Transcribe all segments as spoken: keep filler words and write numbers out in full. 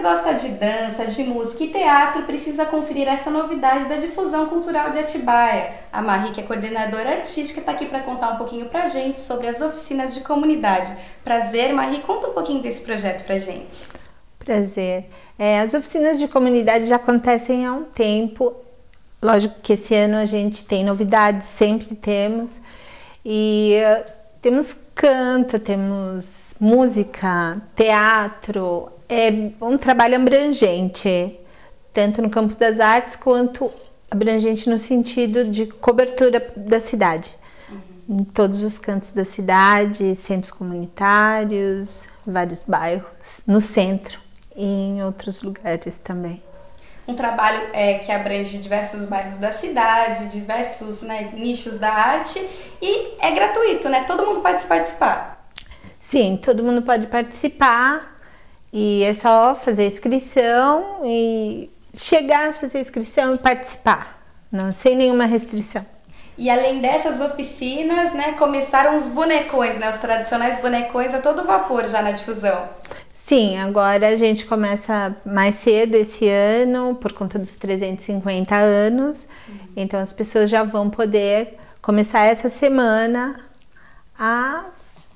gosta de dança, de música e teatro, precisa conferir essa novidade da difusão cultural de Atibaia. A Marie, que é coordenadora artística, está aqui para contar um pouquinho pra gente sobre as oficinas de comunidade. Prazer, Marie, conta um pouquinho desse projeto pra gente. Prazer. É, as oficinas de comunidade já acontecem há um tempo. Lógico que esse ano a gente tem novidades, sempre temos. E uh, temos canto, temos música, teatro. É um trabalho abrangente, tanto no campo das artes quanto abrangente no sentido de cobertura da cidade. Uhum. Em todos os cantos da cidade, centros comunitários, vários bairros, no centro e em outros lugares também. Um trabalho é, que abrange diversos bairros da cidade, diversos, né, nichos da arte, e é gratuito, né? Todo mundo pode participar. Sim, todo mundo pode participar e é só fazer a inscrição e chegar a fazer a inscrição e participar, não, sem nenhuma restrição. E além dessas oficinas, né, começaram os bonecões, né, os tradicionais bonecões a todo vapor já na difusão. Sim, agora a gente começa mais cedo esse ano, por conta dos trezentos e cinquenta anos, uhum. Então as pessoas já vão poder começar essa semana a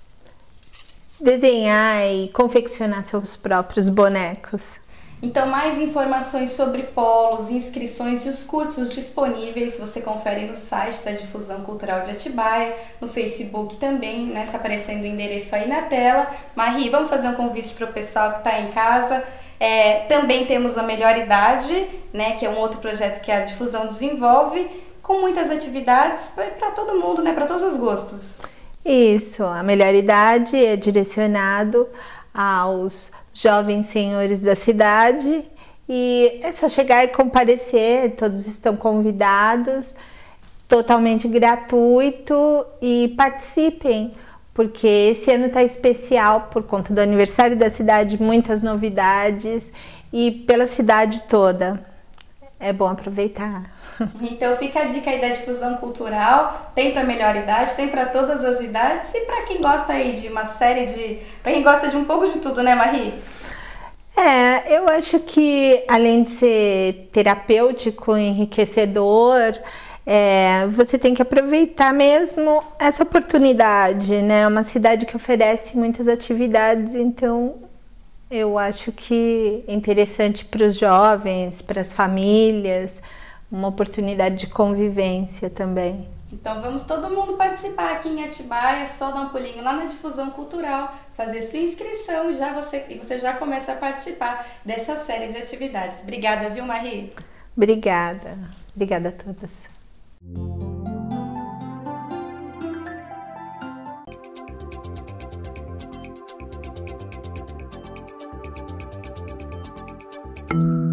desenhar e confeccionar seus próprios bonecos. Então, mais informações sobre polos, inscrições e os cursos disponíveis você confere no site da Difusão Cultural de Atibaia, no Facebook também, né? Tá aparecendo o endereço aí na tela. Marie, vamos fazer um convite para o pessoal que está em casa. É, também temos a Melhor Idade, né? Que é um outro projeto que a Difusão desenvolve, com muitas atividades para todo mundo, né? Para todos os gostos. Isso, a Melhor Idade é direcionado aos jovens senhores da cidade e é só chegar e comparecer, todos estão convidados, totalmente gratuito, e participem, porque esse ano está especial por conta do aniversário da cidade, muitas novidades e pela cidade toda. É bom aproveitar. Então fica a dica aí da difusão cultural, tem para melhor idade, tem para todas as idades e para quem gosta aí de uma série de... para quem gosta de um pouco de tudo, né, Marie? É, eu acho que além de ser terapêutico, enriquecedor, é, você tem que aproveitar mesmo essa oportunidade, né? É uma cidade que oferece muitas atividades, então eu acho que é interessante para os jovens, para as famílias, uma oportunidade de convivência também. Então vamos todo mundo participar aqui em Atibaia, é só dar um pulinho lá na Difusão Cultural, fazer sua inscrição e, já você, e você já começa a participar dessa série de atividades. Obrigada, viu, Marie? Obrigada. Obrigada a todas. Thank you.